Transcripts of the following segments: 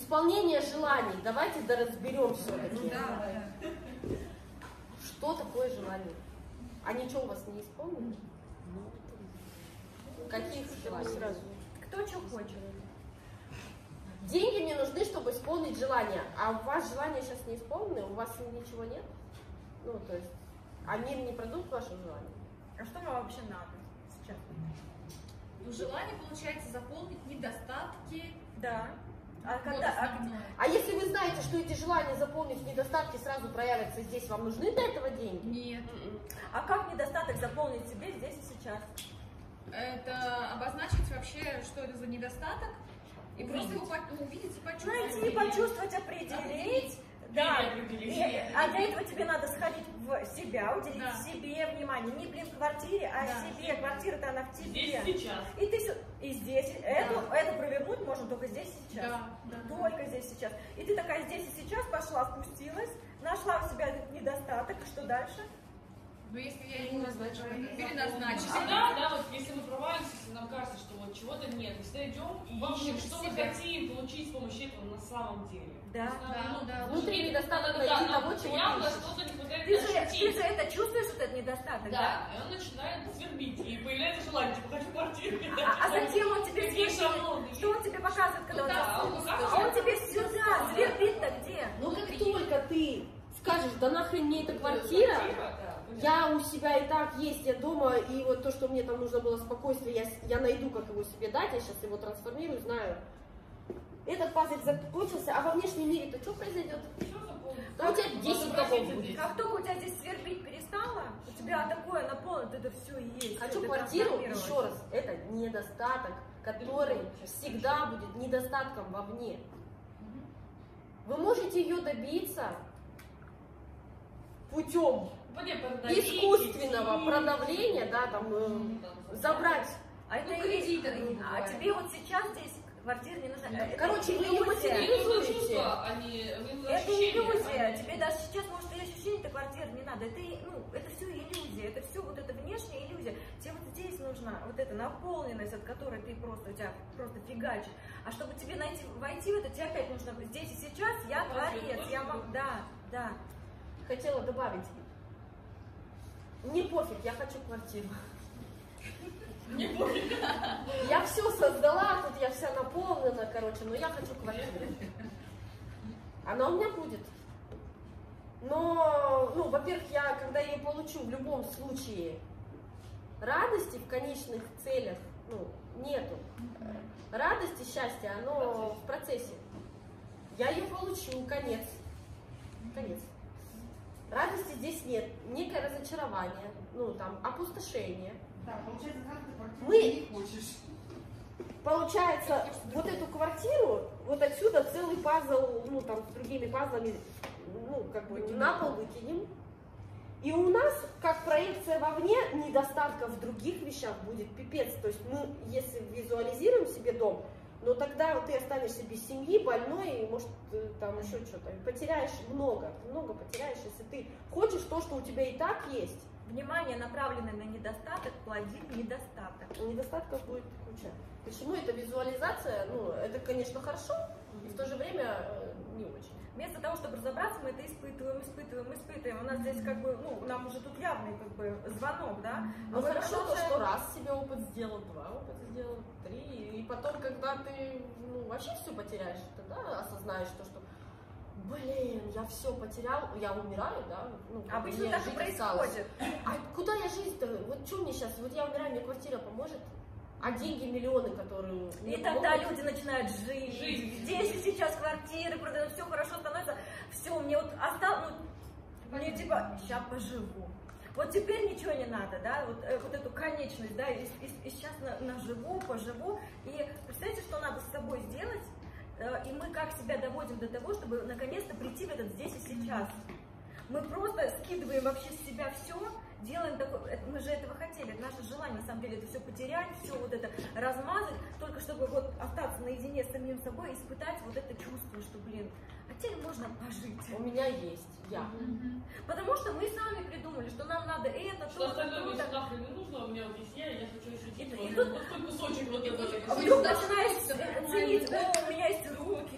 Исполнение желаний. Давайте доразберем все-таки. Да. Что такое желание? Они что, у вас не исполнены? Каких желаний? Сразу. Кто что хочет? Деньги мне нужны, чтобы исполнить желание. А у вас желания сейчас не исполнены? У вас ничего нет? Ну, то есть, а мир не продукт ваше желание? А что вам вообще надо сейчас? Ну, желание, получается, заполнить недостатки. Да. А, Вот когда, основное. А если вы знаете, что эти желания заполнить недостатки сразу проявятся здесь, вам нужны для этого деньги? Нет. а как недостаток заполнить себе здесь и сейчас? Это обозначить вообще, что это за недостаток, и просто его увидеть и почувствовать. Найти, почувствовать, определить. Да. А для этого тебе надо сходить в себя, уделить Да. себе внимание. Не, блин, квартире, а Да. себе. Квартира-то она в тебе. Здесь сейчас. И ты и здесь. Это провернуть можно только здесь и сейчас. Да. Только здесь и сейчас. И ты такая здесь и сейчас пошла, спустилась, нашла в себя этот недостаток. Что дальше? Но если я его переназначу. Всегда, вот если мы провалимся, если нам кажется, что вот чего-то нет, мы всегда идем и ищем, что мы хотим получить с помощью этого на самом деле. Да. Внутренний недостаток найти того, чего явно ты ищешь. что-то не хватает Ты же ощутить. это чувствуешь, вот этот недостаток, да? Да, и он начинает свербить, и появляется желание, типа, хочу квартиру. А затем он тебе Какие свербит. шаблоны? Что он тебе показывает, когда он Да, тебя он слушает? покажет. Он тебе сюда, свербит-то где? Ну как только ты скажешь, да нахрен мне эта квартира, я у себя и так есть, я дома, и вот то, что мне там нужно было спокойствие, я найду, как его себе дать, я сейчас его трансформирую, знаю. Этот пазлик закончился, а во внешнем мире-то что произойдет? Да у тебя 10 домов будет. Как только у тебя здесь свербить перестало, у тебя такое наполнено, это все есть. Хочу ты квартиру, трансформировалась. еще раз, это недостаток, который всегда будет недостатком вовне. Вы можете ее добиться путем искусственного продавления, да, там, забрать. А это кредиты иллюзия. не А бывает. тебе вот сейчас здесь квартира не нужна. Это Короче, вы ее иллюзия. материализуете. Это иллюзия. Тебе даже сейчас, может, и ощущение-то квартиры не надо. Это все иллюзия. Это все вот эта внешняя иллюзия. Тебе вот здесь нужна вот эта наполненность, от которой ты просто, у тебя просто фигачит. А чтобы тебе войти в это, тебе опять нужно здесь и сейчас. Я творец. Я могу. Да. Хотела добавить. Мне пофиг, я хочу квартиру. Не пофиг. Я все создала, тут я вся наполнена, короче, но я хочу квартиру. Она у меня будет. Но, во-первых, когда я ее получу, в любом случае, радости в конечных целях, нету. Радости, счастья, оно в процессе. Я ее получу, конец. Радости здесь нет, некое разочарование, опустошение. Да, получается, как ты квартиру Мы- не хочешь. Получается, вот эту квартиру, вот отсюда целый пазл, с другими пазлами, на пол выкинем. И у нас, как проекция вовне, недостатков в других вещах будет пипец. То есть мы, если визуализируем себе дом, но тогда вот ты останешься без семьи, больной, и, может, там еще что-то. Потеряешь много потеряешь, если ты хочешь то, что у тебя и так есть. Внимание, направленное на недостаток, плодит недостаток. Недостатков будет куча. Почему эта визуализация, это, конечно, хорошо, и в то же время не очень. Вместо того, чтобы разобраться, мы это испытываем. У нас здесь нам уже тут явный звонок, да? Ну хорошо, то, что раз себе опыт сделал, 2 опыта сделал, 3, и потом, когда ты вообще все потеряешь, тогда осознаешь то, что блин, я все потерял, я умираю, да? Обычно мне так и жить осталось. происходит. А куда я жить-то? Вот что мне сейчас? Вот я умираю, мне квартира поможет? А деньги миллионы, которые... И тогда люди начинают жить. Здесь и сейчас квартиры продают, все хорошо становится. Все, мне вот осталось, мне типа, сейчас поживу. Вот теперь ничего не надо, да, вот эту конечность, да, и сейчас наживу, поживу. И представьте, что надо с собой сделать, и мы как себя доводим до того, чтобы наконец-то прийти в этот здесь и сейчас. Мы просто скидываем вообще с себя все, делаем такое, мы же этого хотели, это наше желание, на самом деле, это все потерять, все вот это размазать, только чтобы вот остаться наедине с самим собой и испытать вот это чувство, что, блин, а теперь можно пожить. У меня есть, я. Потому что мы сами придумали, что нам надо это, Что то, остальное мне то. нахрен не нужно, у меня вот есть я хочу еще И вот тут- такой кусочек вот такой. А вдруг начинаешь ценить, о, у меня есть руки, у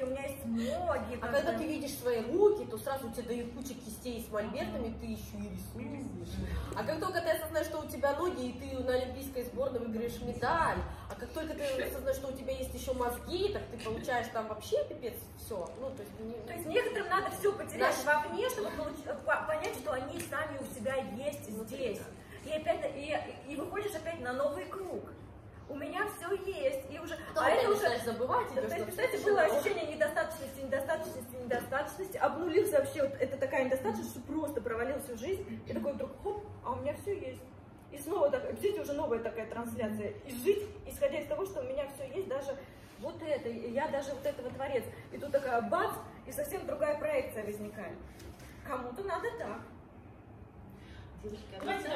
меня есть ноги. А когда ты видишь свои руки, то сразу тебе дают кучу кистей с мольбертами, ты еще и рисуешь. А как только ты осознаешь, что у тебя ноги, и ты на олимпийской сборной выиграешь медаль, а как только ты осознаешь, что у тебя есть еще мозги, так ты получаешь там вообще пипец все. Ну, то есть некоторым надо все потерять вовне, чтобы понять, что они сами у себя есть здесь. И опять и выходишь опять на новый круг. У меня все есть, и уже... А это уже забывать. Кстати, было ощущение недостаточности, обнулился вообще, вот это такая недостаточность, что просто провалился в жизнь, и такой вдруг, хоп, а у меня все есть. И снова, так, видите, уже новая такая трансляция. И жить, исходя из того, что у меня все есть, даже вот это, я даже вот этого творец. И тут такая бац, и совсем другая проекция возникает. Кому-то надо так. Девушки,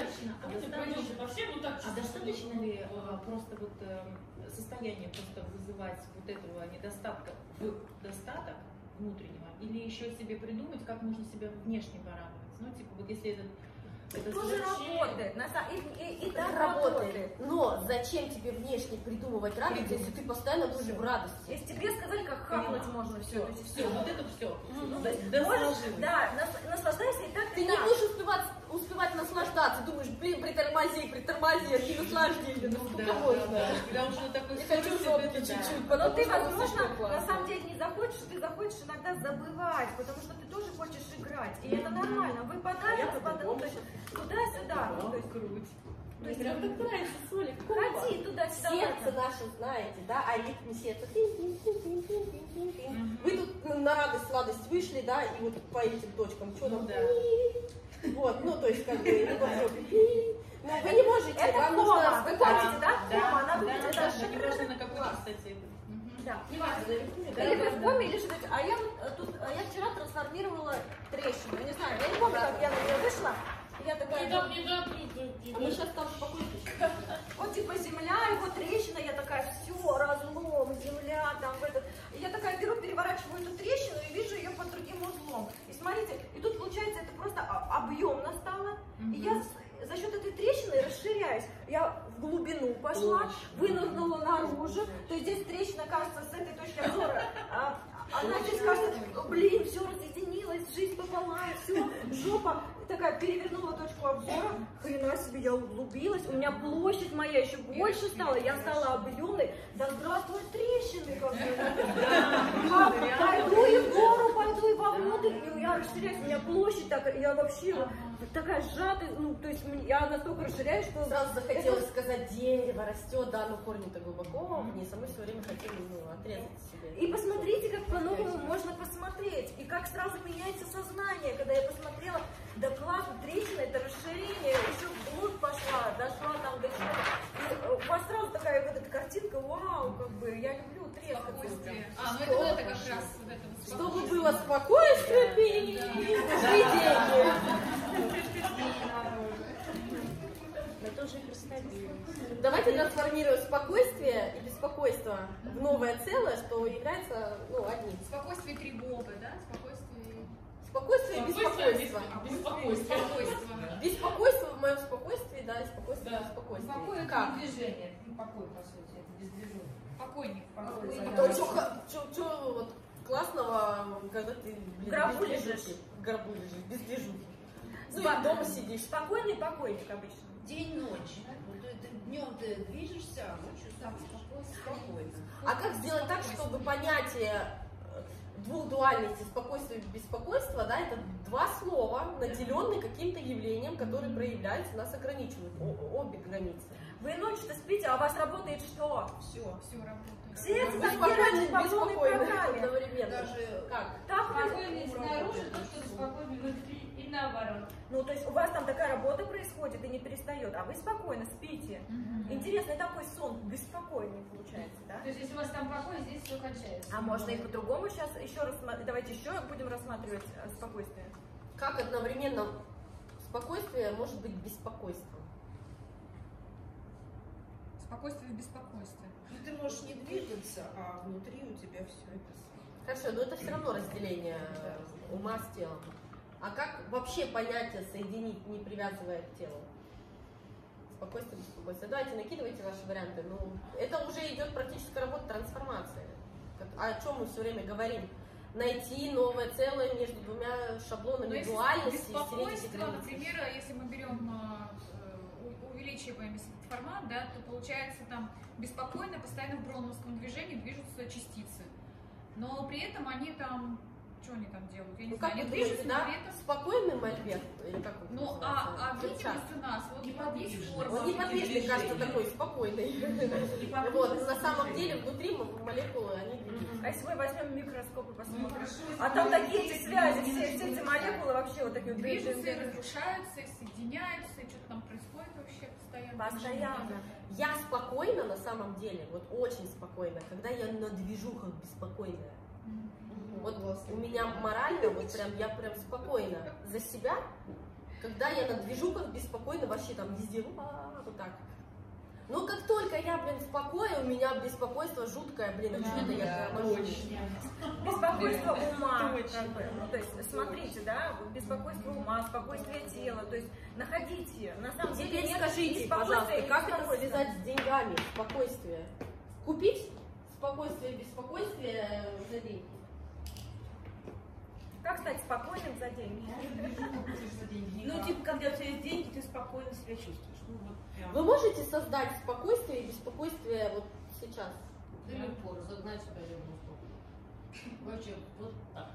достаточно ли просто вот состояние просто вызывать вот этого недостатка в достаток внутреннего, или еще себе придумать, как можно себя внешне порадовать? Ну, типа, вот если это тоже работает, и да, работает. Но зачем тебе внешне придумывать радость, если ты постоянно будешь в радости? Если тебе сказали, как хапнуть можно все. Все, вот это все. Да, наслаждайся и так. Ты не будешь успевать наслаждаться, думаешь, блин, притормози, не наслаждение, ну сколько можно? Когда уже такой я хочу жопки чуть-чуть. Но ты, возможно, на самом деле не захочешь, ты захочешь иногда забывать, потому что ты тоже хочешь играть, и это нормально. Выпадает, туда-сюда. То есть круть. То есть прям так нравится, Солик. Ходи туда-сюда. Сердце наше, знаете, да, а ритм сердца. Вы тут на радость, сладость вышли, да, и вот по этим точкам, что там, вот, ну, то есть, как бы, либо в жопе. Но вы не можете, это вам кома, нужно... вы помните, да? Кома, она выглядит даже не важно на какой, кстати. Да. Или вы в коме, или живете. А я вот тут, я вчера трансформировала трещину. Я не знаю, я не помню, как я на нее вышла. Я такая... Мы сейчас там спокойно. Вот типа земля, и вот трещина, я такая, все, разлом, земля, там в этот. И я такая беру, переворачиваю эту трещину и вижу ее под другим узлом. И смотрите, и тут получается это просто объемно стало. И я за счет этой трещины расширяюсь. Я в глубину пошла, вынырнула наружу. То есть здесь трещина, кажется, с этой точки обзора, она здесь кажется, блин, все разъединилось, жизнь пополам, все, жопа такая перевернула точку обзора. Хрена себе, я углубилась, у меня площадь моя еще больше стала, я стала объемной. Да здравствуй, трещины, как бы. Пойду и в гору, пойду и вовнутрь, и я расширяюсь, у меня площадь такая, я вообще такая сжатая, ну, то есть я настолько расширяюсь, что... Сразу захотелось сказать, дерево растет, да, но корни-то глубоко вниз, а мы все время хотели, отрезать себе. И посмотрите, как по-новому можно посмотреть, и как сразу меняется сознание, когда я посмотрела, да классно, трещина, это расширение, еще вглубь пошла, дошла там до чего-то. У вас сразу такая вот эта картинка, вау, как бы, я люблю трескаться. Ну это как раз вот это вот. Чтобы было спокойствие, пей, деньги. Давайте трансформируем спокойствие и беспокойство в новое целое, что является, одним. Спокойствие Кривого, да? Спокойствие и беспокойство. Беспокойство. Беспокойство в моем спокойствии, да, и спокойствие в беспокойстве. Покой это как? не движение. Покой, по сути, это бездвижение. Покойник. То, вот классного, когда ты в гробу лежишь. В гробу лежишь, без движухи. Ну и дома сидишь. Спокойный покойник обычно. День-ночь. Днем ты движешься, а ночью сам спокойно. А как сделать так, чтобы понятие двух дуальностей, спокойствия и беспокойства, да, это два слова, наделенные каким-то явлением, которые проявляются, нас ограничивают, обе границы. Вы ночью-то спите, а у вас работает что? Все работает. Сердце так Беспокойный, по полной программе. одновременно. Даже как? Так спокойный снаружи, то, что спокойный внутри, и наоборот. Ну, то есть у вас там такая работа происходит и не перестает, а вы спокойно спите. Интересный такой сон, беспокойный получается, да? То есть если у вас там покой, здесь все кончается. А можно и по-другому сейчас еще рассмотреть. Давайте еще будем рассматривать спокойствие. Как одновременно спокойствие может быть беспокойством? Спокойствие в беспокойстве. Ну ты можешь не двигаться, а внутри у тебя все это. Хорошо, но это все равно разделение ума с телом. А как вообще понятие соединить, не привязывая к телу? Спокойствие, беспокойство. Давайте накидывайте ваши варианты. Ну, это уже идет практическая работа трансформации. о чем мы все время говорим. Найти новое целое между двумя шаблонами Но если дуальности и стереть эти беспокойство, границы. например, если мы берем, увеличиваем формат, да, то получается там беспокойно, постоянно в броуновском движении движутся частицы. Но при этом они там, что они там делают? Я не Ну, знаю, как они вы думаете, движутся, но да? при этом... Спокойный мольберт, или как он Ну, называется? а Перчатка. видимость у нас, вот есть форма. Он неподвижный, кажется, такой спокойный. Вот, на самом деле внутри молекулы, они движутся. А если мы возьмем микроскоп и посмотрим? А там такие эти связи, все эти молекулы вообще вот такие вот Движутся, и разрушаются, и соединяются, и что-то там происходит вообще постоянно. Постоянно. Я спокойна на самом деле, вот очень спокойна, когда я на движухах беспокойная. Вот у меня морально, вот прям, я прям спокойна за себя, когда я на движухах беспокойна вообще там везде, вот так. Но как только я, блин, в покое, у меня беспокойство жуткое, блин, а что это я Беспокойство ума, как бы. Ну, то есть, смотрите, да, беспокойство ума, спокойствие тела, то есть, находите, на самом деле, Теперь нет скажите, беспокойства пожалуйста, и как это беспокойства. связать с деньгами, спокойствие? Купить спокойствие и беспокойствие за деньги? Как стать спокойным за деньги? Ну, типа, когда у тебя есть деньги, ты спокойно себя чувствуешь. Ну, вот прям. Вы можете создать спокойствие и беспокойствие вот сейчас? Да легко, разогнать себя легко. Вообще, вот так.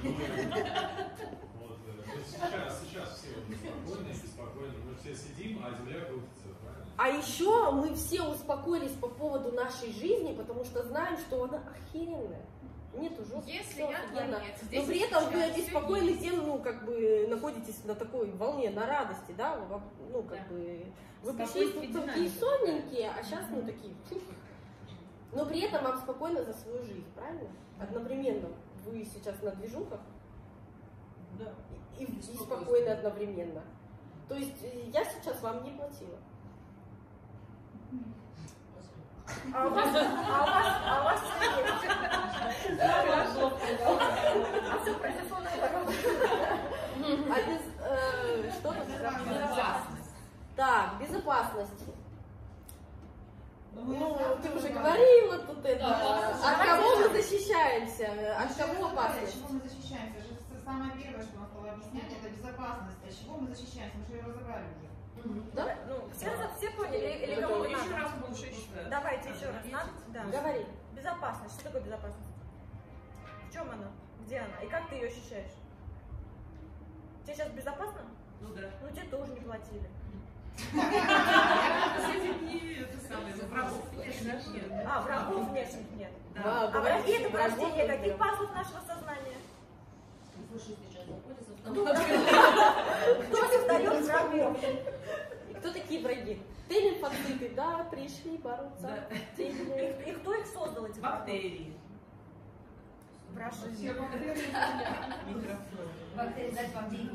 Вот, сейчас все спокойны, беспокойны. Мы все сидим, а земля крутится, правильно? А еще мы все успокоились по поводу нашей жизни, потому что знаем, что она охеренная. Нету жестко. Если я творец, Но здесь при этом вы сейчас обеспокоены всё тем, ну, как бы, находитесь на такой волне, на радости, да, ну, как Да. бы, вы Спокойствие, пришли тут такие динамика. сонненькие, а сейчас, ну, такие, чух. Но при этом вам спокойно за свою жизнь, правильно? Одновременно. Вы сейчас на движухах Да. и спокойны одновременно. То есть я сейчас вам не платила. А у вас что есть? А все произошло наоборот. Что тут? Безопасность. Так, безопасность. Ну, ты уже говорила тут это. От кого мы защищаемся? От кого опасность? От чего мы защищаемся? Самое первое, что она стала объяснять, это безопасность. От чего мы защищаемся? Мы же ее разобрали уже. Да? Ну, все поняли, или кому Еще надо? раз лучше считаю. Давайте еще раз. Надо? Да. Говори. Безопасность. Что такое безопасность? В чем она? Где она? И как ты ее ощущаешь? Тебе сейчас безопасно? Ну да. Ну, тебе тоже не платили. А, врагов внешних нет. Да, А враги это врагов порождение нет. каких пазлов нашего сознания? Слушай, сейчас находится в Кто создает врагов? И кто такие враги? Телефоциты, да, пришли бороться. И кто их создал, эти врагов? бактерии. Спрашивай. Бактерии дать вам деньги.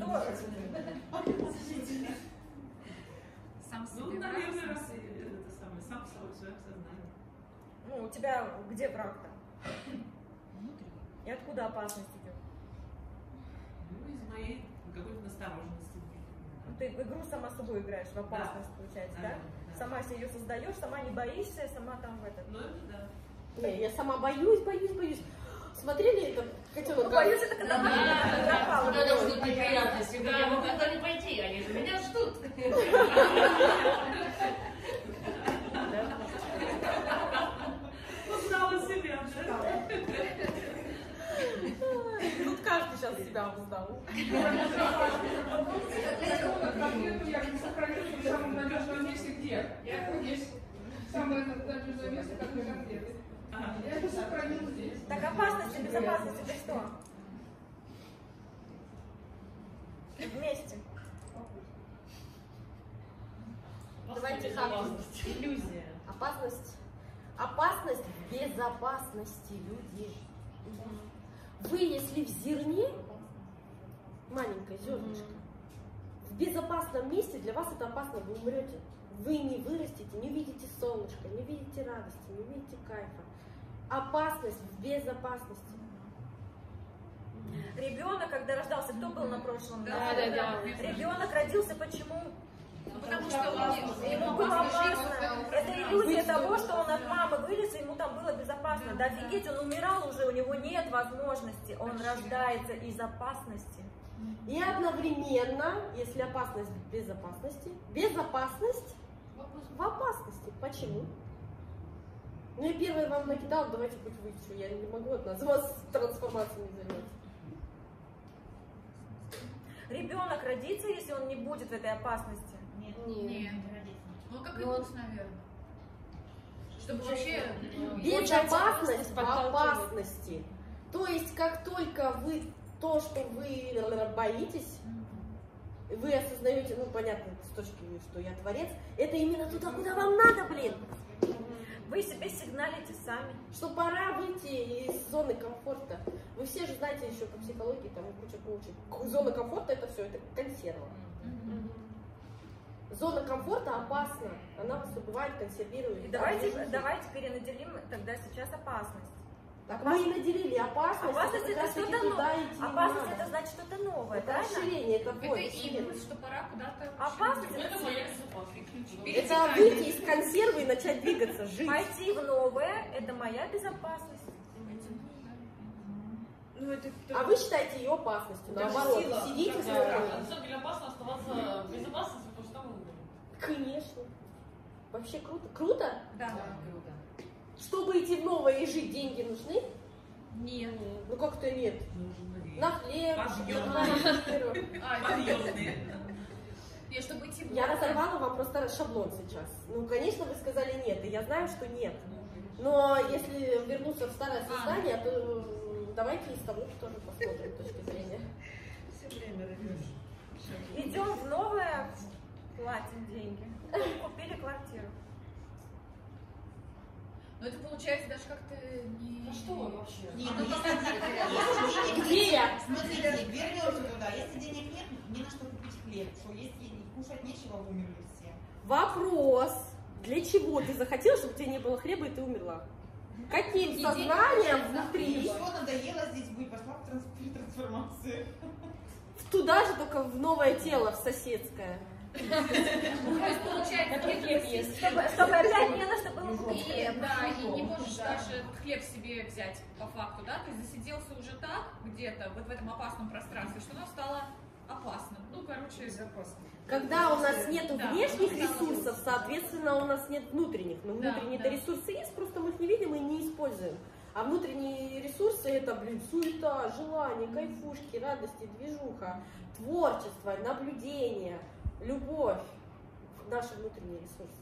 Сам себе. Ну, наверное, раз это самое, сам в своем сознании. Ну, у тебя где враг-то? Внутри. И откуда опасность идет? Ну, из моей какой-то настороженности. Ну, ты в игру сама с собой играешь, в опасность, получается, да? Да. Сама себе ее создаешь, сама не боишься, сама там в этот. Ну, это да. Не, я сама боюсь. Смотрели это котенок? Боюсь, это когда напала. Когда ждут неприятности, но я могу туда не пойти, они же меня ждут. Узнала себя, да? Тут каждый сейчас себя узнал. Конкретно я не сохраню в самом надежном месте где? Я здесь. Самое надежное место, как для конфеты. Я это сохранила здесь. Так опасность и безопасность это что? Вместе. Давайте так. Иллюзия. Опасность в безопасности людей. Вы, если в зерне, маленькое зернышко, в безопасном месте, для вас это опасно, вы умрете. Вы не вырастете, не увидите солнышко, не увидите радости, не увидите кайфа. Опасность в безопасности. Ребенок, когда рождался, кто был на прошлом? Да. Ребенок родился почему? потому что Ему было опасно. Это иллюзия того, что он от мамы вылез, и ему там было безопасно. Да офигеть, он умирал уже, у него нет возможности. Он рождается из опасности. И одновременно, если опасность в безопасности, безопасность в опасности. Почему? Ну я первое вам накидала, давайте хоть выйти. Я не могу от нас вас трансформацией не занять. Ребенок родится, если он не будет в этой опасности? Нет. Нет. Ну, как и муж, наверное. Чтобы вообще... Безопасность в опасности. То есть, как только вы то, что вы боитесь, вы осознаете, ну, понятно, с точки зрения, что я творец, это именно туда, куда вам надо, блин. Вы себе сигналите сами. Что пора выйти из зоны комфорта. Вы все же знаете еще по психологии, там куча получит. Зона комфорта это все, это консерва. Зона комфорта опасна, она вас убивает, консервирует. И давайте перенаделим тогда сейчас опасность. Так мы и наделили опасность. Опасность это что-то новое. Опасность это значит что-то новое, это правильно? расширение, это Это боль. импульс, что пора куда-то... Опасность Это это моя безопасность. Это выйти из консервы и начать двигаться, жить. пойти в новое, это моя безопасность. А вы считаете ее опасностью, наоборот. Сидите На спокойно. самом деле опасно оставаться в безопасности, потому что там выборы. Конечно. Вообще круто. Круто? Да. Круто. Чтобы идти в новое и жить, деньги нужны? Нет. Ну как-то нет. На хлеб, Подъемные. на квартиру. Подъемные. Нет, чтобы идти в Я разорвала вам просто шаблон сейчас. Ну, конечно, вы сказали нет, и я знаю, что нет. Но если вернуться в старое сознание, то давайте из того тоже посмотрим точки зрения. Идем в новое, платим деньги. Купили квартиру. Но это получается даже как-то не... Ну что вы вообще? Нет, ну если денег Где я? Смотрите, вернемся туда. Если денег нет, не на что купить хлеб. Что если кушать нечего, умерли все. Вопрос. Для чего ты захотела, чтобы у тебя не было хлеба и ты умерла? Каким сознанием внутри? Все надоело здесь быть, пошла в трансформацию. Туда же, только в новое тело, в соседское. То есть получается, Чтобы опять не на что было купить хлеб. Да, и не можешь даже хлеб себе взять по факту, да, ты засиделся уже так где-то вот в этом опасном пространстве, что оно стало опасным. Ну, короче, безопасно. Когда у нас нет Да, внешних оно стало ресурсов, соответственно, у нас нет внутренних. Но Да, внутренние-то да. ресурсы есть, просто мы их не видим и не используем. А внутренние ресурсы это, блин, суета, желание, кайфушки, радости, движуха, творчество, наблюдение, любовь. Наши внутренние ресурсы.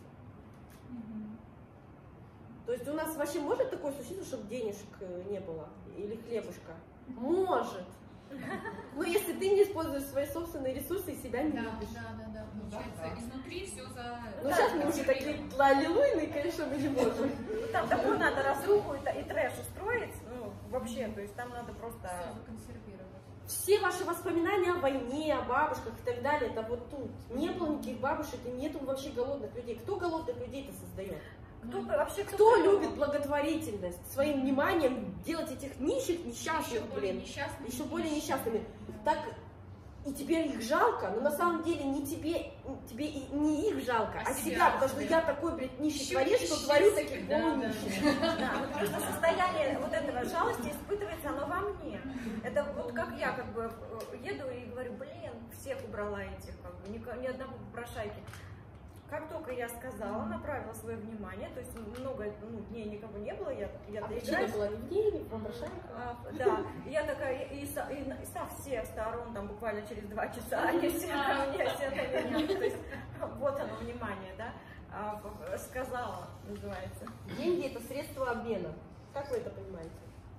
То есть у нас вообще может такое случиться, чтобы денежек не было? Или хлебушка? Может. Но если ты не используешь свои собственные ресурсы и себя не да, любишь. да. Получается, изнутри все за... Ну сейчас мы уже такие аллилуйные, конечно, мы не можем. Там такую надо разруху и трэш устроить, ну, вообще, то есть там надо просто... Все законсервировать. Все ваши воспоминания о войне, о бабушках и так далее, это вот тут. Не было никаких бабушек и нету вообще голодных людей. Кто голодных людей-то создает? Кто любит благотворительность? Своим вниманием делать этих нищих, несчастных, блин, еще более несчастными. Так, и теперь их жалко, но на самом деле не тебе и не их жалко, а себя, потому что я такой, блядь, нищий творец, что творю таких полунищих. Да, просто состояние вот этого жалости испытывается оно во мне. Это вот как я как бы еду и говорю, блин, всех убрала этих, как бы, ни одного попрошайки. Как только я сказала, направила свое внимание, то есть много дней никого не было, я причина была не в ней, не в попрошайках. Да, я такая, и со всех сторон, там буквально через 2 часа, они все ко мне, все на меня, то есть вот оно внимание, да, сказала, называется. Деньги это средство обмена. Как вы это понимаете?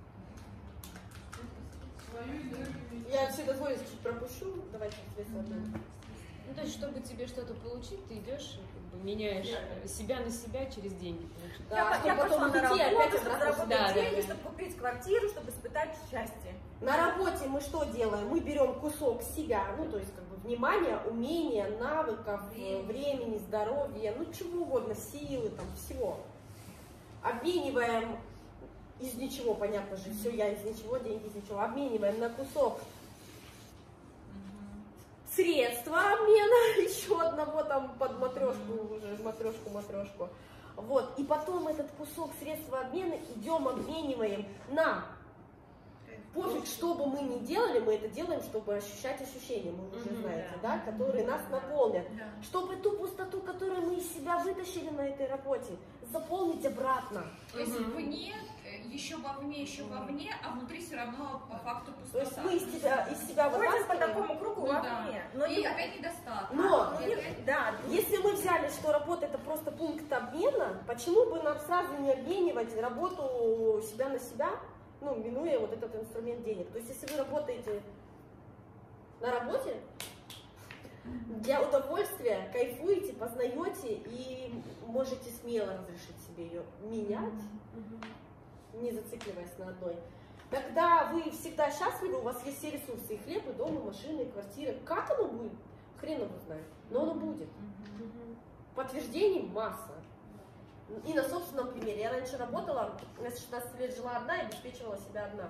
Я отсюда двое чуть пропущу, давайте средства обмена. Ну, то есть, чтобы тебе что-то получить, ты идешь, как бы, меняешь себя на себя через деньги. Получить. Да, Я пошла на работу, чтобы заработать заработать деньги, чтобы купить квартиру, чтобы испытать счастье. На работе мы что делаем? Мы берем кусок себя, ну, то есть, как бы, внимания, умения, навыков, времени, здоровья, ну, чего угодно, силы, там, всего. Обмениваем из ничего, понятно же, все я из ничего, деньги из ничего, обмениваем на кусок средства обмена, еще одного там под матрешку, уже матрешку. Вот, и потом этот кусок средства обмена идем обмениваем на... Пофиг, что бы мы ни делали, мы это делаем, чтобы ощущать ощущения, вы уже знаете, да, которые нас наполнят. Чтобы ту пустоту, которую мы из себя вытащили на этой работе, заполнить обратно. То есть вне, еще вовне, а внутри все равно по факту пустота. То есть мы из себя вытаскиваем по такому кругу вовне. Но и опять недостаток. Но если мы взяли, что работа это просто пункт обмена, почему бы нам сразу не обменивать работу себя на себя? Ну, минуя вот этот инструмент денег. То есть, если вы работаете на работе, для удовольствия, кайфуете, познаете и можете смело разрешить себе ее менять, не зацикливаясь на одной. Тогда вы всегда счастливы, у вас есть все ресурсы, и хлеб, и дом, и машины, и квартиры. Как оно будет? Хрен его знает, но оно будет. Подтверждений масса. И на собственном примере. Я раньше работала, я с 16 лет жила одна и обеспечивала себя одна.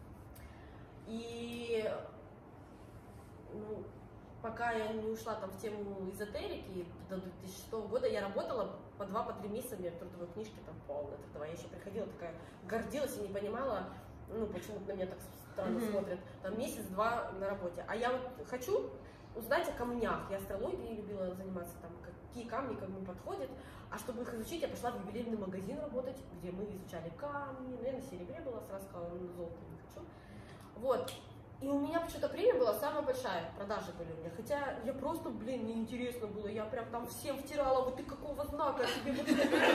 И пока я не ушла там в тему эзотерики, до 2006 года я работала по 2-3 месяца, у меня трудовой книжки там полная трудовая. Я еще приходила такая, гордилась и не понимала, почему на меня так странно смотрят. Там месяц-два на работе. А я вот хочу узнать о камнях. Я астрологией любила заниматься, там, какие камни ко мне подходят. А чтобы их изучить, я пошла в ювелирный магазин работать, где мы изучали камни. Я на серебре была, сразу сказала, золото не хочу. Вот. И у меня почему-то премия была самая большая, продажи были у меня. Хотя я просто, неинтересно было. Я прям там всем втирала, вот ты какого знака, тебе вот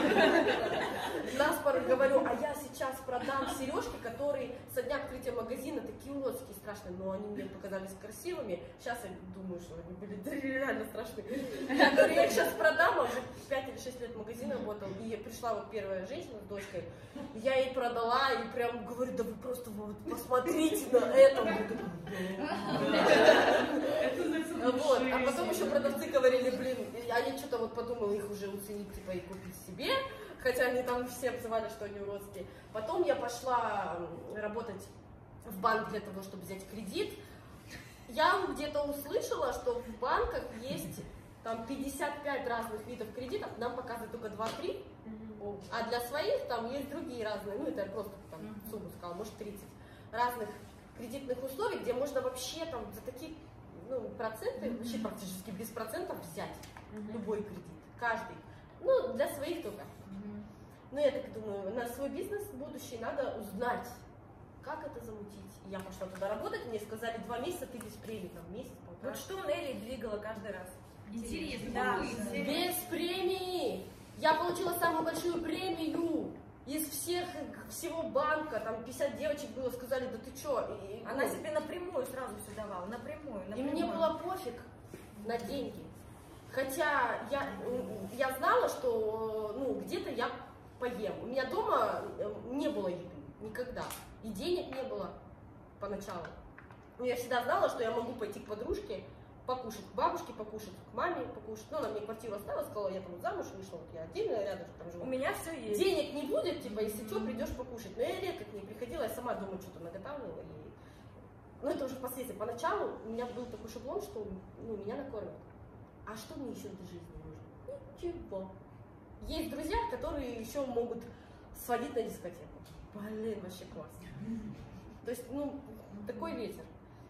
наспор говорю, а я сейчас продам сережки, которые со дня открытия магазина такие уродские, страшные, но они мне показались красивыми. Сейчас я думаю, что они были реально страшные. Я говорю, я их сейчас продам, а уже 5 или 6 лет магазин работал. И пришла вот первая женщина с дочкой, я ей продала и прям говорю, да вы просто вот посмотрите на это. Вот, а потом еще продавцы говорили, а я что-то вот подумала, их уже уценить, типа, и купить себе, хотя они там все обзывали, что они уродские. Потом я пошла работать в банк для того, чтобы взять кредит. Я где-то услышала, что в банках есть там 55 разных видов кредитов, нам показывают только 2-3, а для своих там есть другие разные, это я просто там сумму сказала, может 30 разных кредитных условий, где можно вообще там за такие проценты, вообще практически без процентов взять любой кредит, каждый. Для своих только. Но я так думаю, на свой бизнес будущий надо узнать, как это замутить. И я пошла туда работать, мне сказали 2 месяца, ты без премии, там месяц-полтора. Вот что Нелли двигала каждый раз? Интересно. Да. Без премии! Я получила самую большую премию! Из всего банка, там 50 девочек было, сказали, да ты чё? Она себе напрямую сразу все давала, напрямую. И мне было пофиг на деньги. Хотя я знала, что где-то я поем. У меня дома не было еды никогда. И денег не было поначалу. Но я всегда знала, что я могу пойти к подружке, покушать, к бабушке покушать, к маме покушать. Она мне квартиру оставила, сказала, я там замуж вышла, вот я отдельно рядышком там живу. У меня все есть. Денег не будет, типа, если что, придешь покушать. Но я редко к ней приходила, я сама дома что-то наготавливала. Это уже впоследствии. Поначалу у меня был такой шаблон, что меня накормят. А что мне еще для жизни нужно? Ничего. Есть друзья, которые еще могут сводить на дискотеку. Вообще классно. То есть, такой ветер.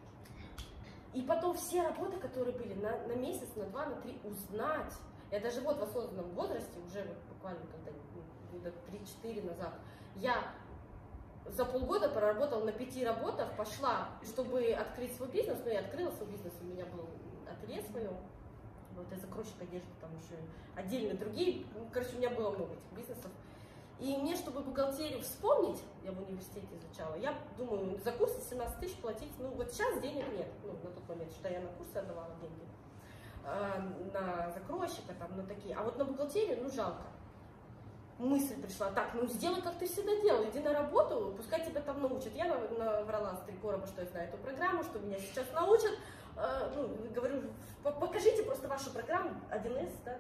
И потом все работы, которые были на месяц, на 2, на 3, узнать. Я даже в осознанном возрасте, уже буквально года 3-4 назад, я за полгода проработала на 5 работах, пошла, чтобы открыть свой бизнес, но я открыла свой бизнес, у меня был ателье свое, вот я закройщик одежды, там еще отдельно другие, у меня было много этих бизнесов. И мне, чтобы бухгалтерию вспомнить, я в университете изучала, я думаю, за курсы 17 тысяч платить, вот сейчас денег нет, на тот момент, что я на курсы отдавала деньги, на закройщика, там, на такие, а вот на бухгалтерию, жалко. Мысль пришла, так, сделай, как ты всегда делал, иди на работу, пускай тебя там научат. Я наврала с 3 короба, что я знаю эту программу, что меня сейчас научат. Говорю, покажите просто вашу программу, 1С, да,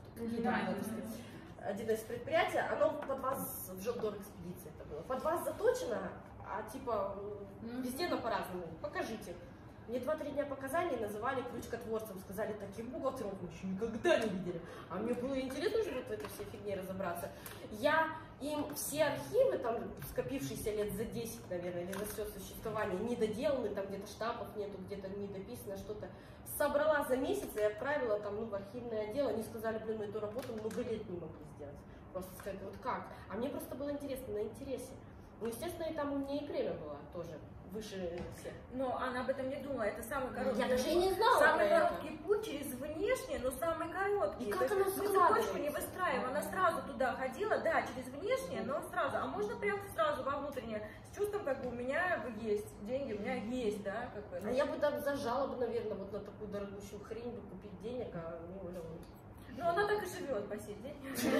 1С предприятие, оно под вас в Жобдор экспедиции это было, под вас заточено, а типа везде оно по-разному, покажите. Мне 2-3 дня показаний называли крючкотворцем, сказали, таким бухгалтером мы еще никогда не видели. А мне было интересно же вот в этой всей фигне разобраться. Я им все архивы, там, скопившиеся лет за 10, наверное, или за все существование, недоделанные, там где-то штампов нету, где-то не дописано что-то, собрала за месяц и отправила там, ну, в архивное отдел. Они сказали, блин, мы эту работу много лет не могли сделать. Просто сказать, вот как? А мне просто было интересно, на интересе. Ну, естественно, и там у меня и премия была тоже выше всех. Но она об этом не думала, это самый короткий. Я даже и не знала. Самый короткий путь через внешнее, но самый короткий. И как она мы цепочку не выстраиваем, она сразу туда ходила, да, через внешнее, но сразу. А можно прям сразу во внутреннее, с чувством, как бы у меня есть деньги, у меня есть, да, как бы. А я бы там зажала бы, наверное, вот на такую дорогущую хрень бы купить денег, а не Оля вот. Ну, она так и живет по сей день.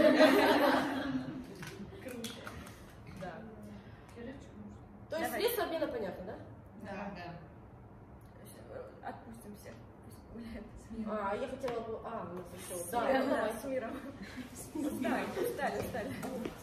Круто. Да. То есть средства обмена понятно, да? Да. Отпустим всех. Пусть гуляют. А, я хотела бы... А, у нас еще... Да, с миром. Устали.